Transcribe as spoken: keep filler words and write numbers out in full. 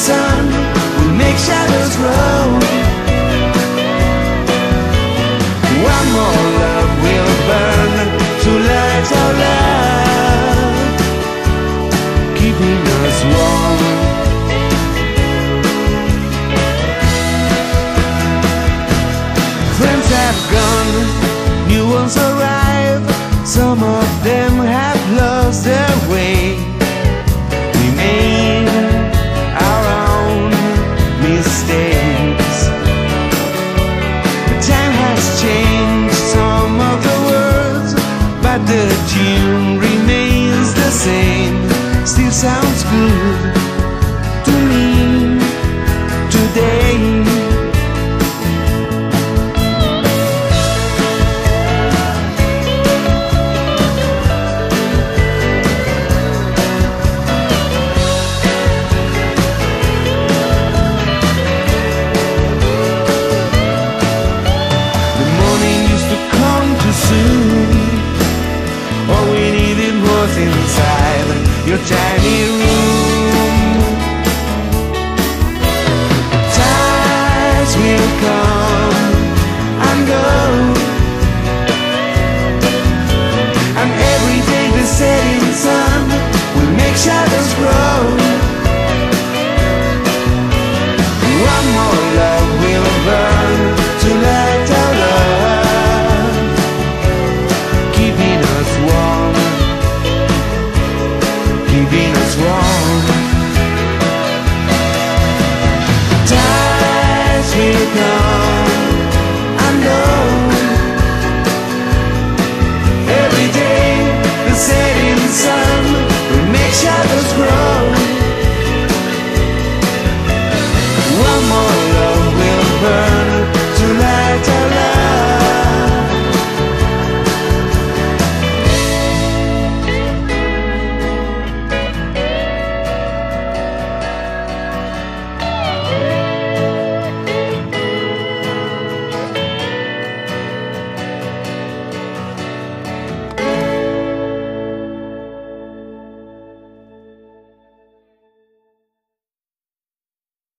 sun will make shadows grow. One more love will burn to light our love, keeping us warm. Friends have gone, new ones arrive. Some of them have lost their way. We made our own mistakes. The time has changed some of the words, but the tune remains the same. Still sounds good.